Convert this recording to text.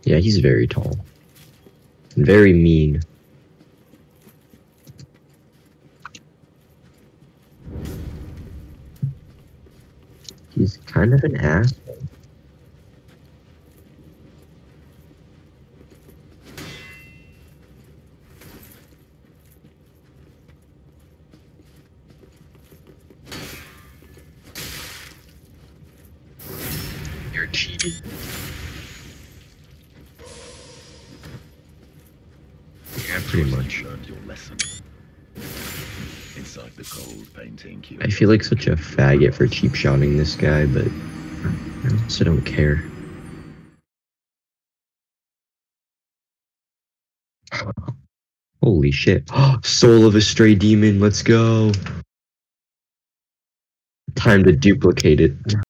Yeah, he's very tall. And very mean. He's kind of an ass. You're cheating. Yeah, pretty much. Learned your lesson. Inside the cold painting. I feel like such a faggot for cheap shotting this guy, but I also don't care. Holy shit. Soul of a stray demon, let's go. Time to duplicate it.